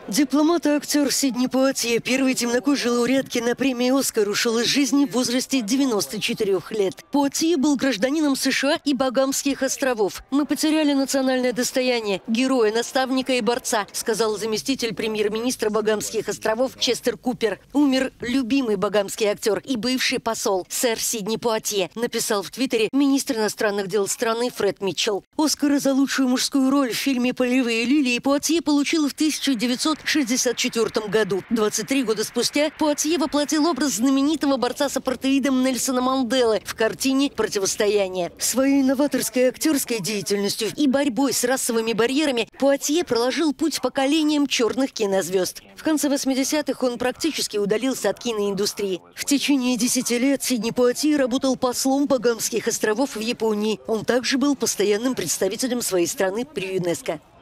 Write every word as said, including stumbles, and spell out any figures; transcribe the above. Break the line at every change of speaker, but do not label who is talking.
Дипломат и актер Сидни Пуатье, первой темнокожей лауреатки на премии «Оскар», ушел из жизни в возрасте девяноста четырёх лет. Пуатье был гражданином США и Багамских островов. «Мы потеряли национальное достояние, героя, наставника и борца», сказал заместитель премьер-министра Багамских островов Честер Купер. Умер любимый багамский актер и бывший посол сэр Сидни Пуатье, написал в Твиттере министр иностранных дел страны Фред Митчелл. «Оскара за лучшую мужскую роль в фильме «Полевые лилии» Пуатье получил в тысяча девятьсот шестьдесят четвёртом году. двадцать три года спустя Пуатье воплотил образ знаменитого борца с апартеидом Нельсона Манделы в картине «Противостояние». Своей новаторской актерской деятельностью и борьбой с расовыми барьерами Пуатье проложил путь поколениям черных кинозвезд. В конце восьмидесятых он практически удалился от киноиндустрии. В течение десяти лет Сидни Пуатье работал послом Багамских островов в Японии. Он также был постоянным представителем своей страны при ЮНЕСКО.